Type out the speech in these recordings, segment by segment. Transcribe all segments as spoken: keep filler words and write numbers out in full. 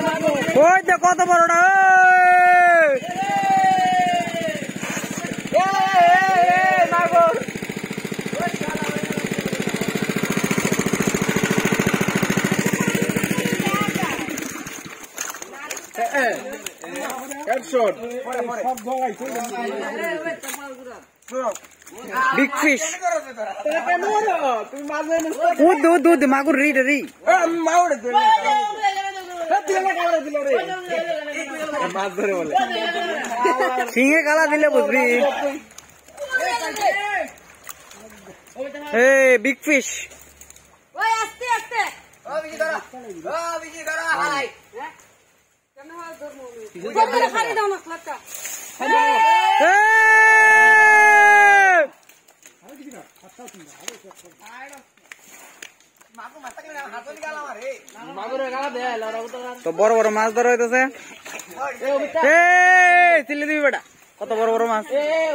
ওই যে কত বড়টা বিগ ফিশ উদ উদ উদ মাগুর রি রি সিংহে কালা দিলে বুঝবি এই বিগ ফিশ তো বড় বড় মাছ ধরা হইতেছে চিল্লি দিবি বেটা কত বড় বড় মাছ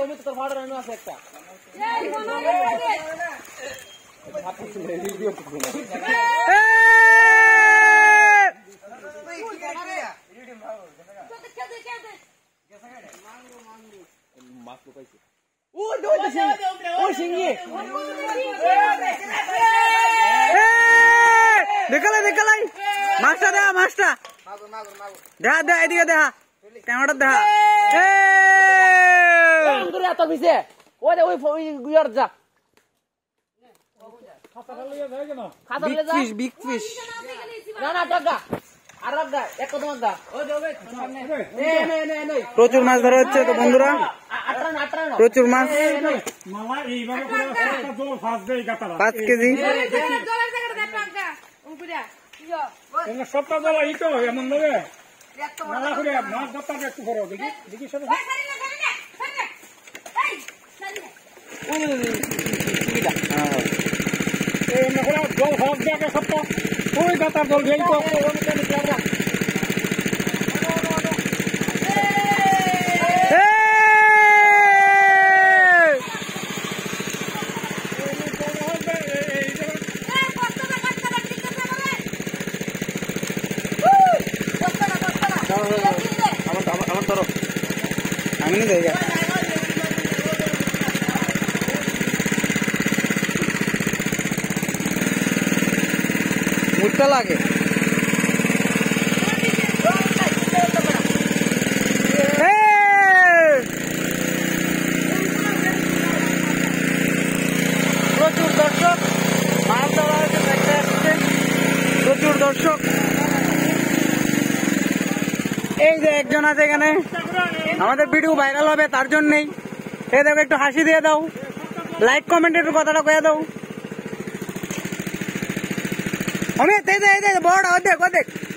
দেখালাই দেখালাই মাছটা দেখা মাছটা দেখা দেখা এদিকে দেখা ক্যামেরা দেখা বিগ ফিশ প্রচুর মাছ ধরা হচ্ছে তো বন্ধুরা প্রচুর মাছ পাঁচ কেজি সপ্তাহ জল এই তো এমন নবে নালা করে মাছ ধরতে একটু করো দেখি দেখি সব জল হক দেখে সপ্তাহ ওই গাতার জল এই তো আমি নি দেगा মুটটা লাগে প্রচুর দর্শক মাছ ধরা হয়েছে দেখতে আসছে প্রচুর দর্শক এই যে একজন আছে এখানে আমাদের ভিডিও ভাইরাল হবে তার জন্যই এই দেখো একটু হাসি দিয়ে দাও লাইক কমেন্ট একটু কথাটা কয়ে দাও অমিত এই যে বড় দেখ দেখ